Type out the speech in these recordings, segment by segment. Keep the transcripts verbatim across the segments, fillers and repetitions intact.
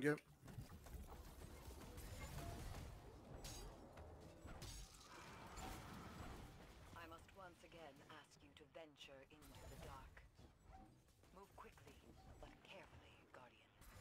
good. I must once again ask you to venture into the dark. Move quickly, but carefully, Guardian.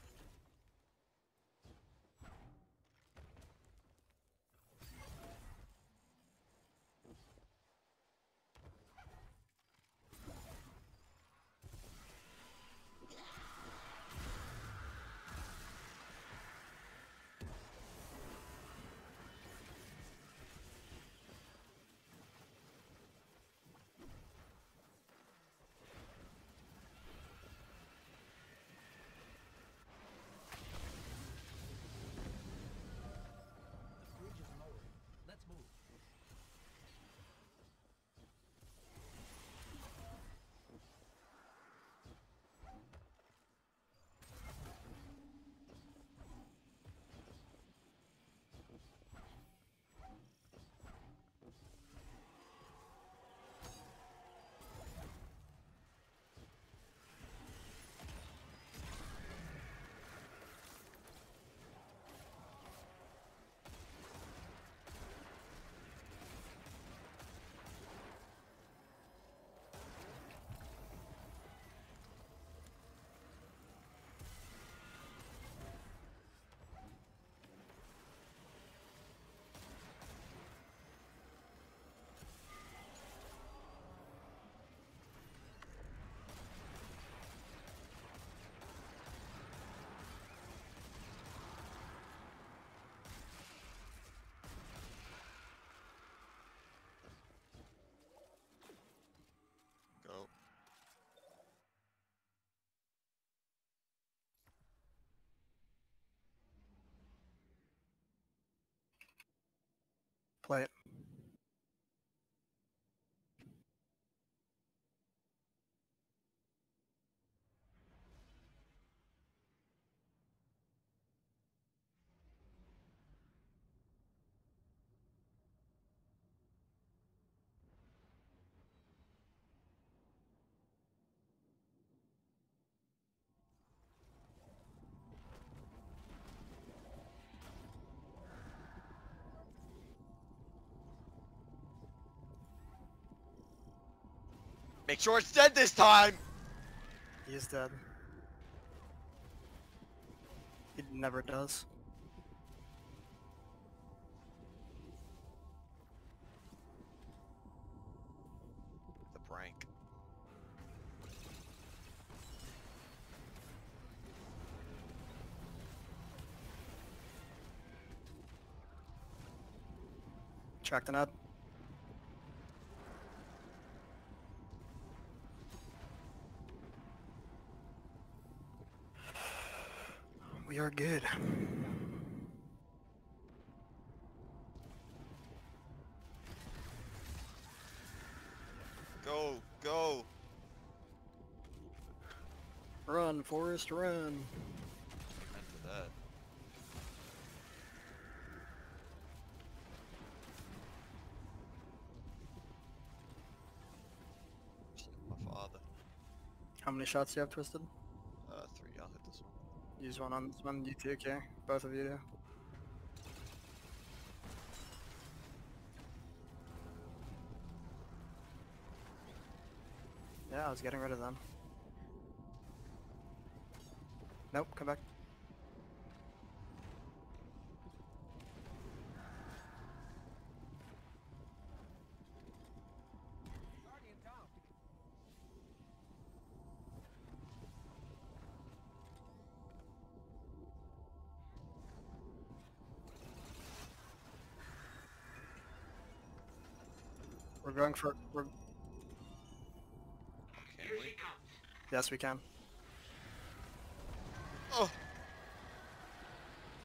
Go. Play it. Make sure it's dead this time! He is dead. He never does. The prank. Track the nut. We are good. Go, go! Run, Forrest, run. Into that. My father. How many shots do you have, Twisted? Uh, three. I'll hit this one. Use one on this one, you two, okay? Both of you do. Yeah, I was getting rid of them. Nope, come back. We're going for. We're, Can we? yes, we can. Oh!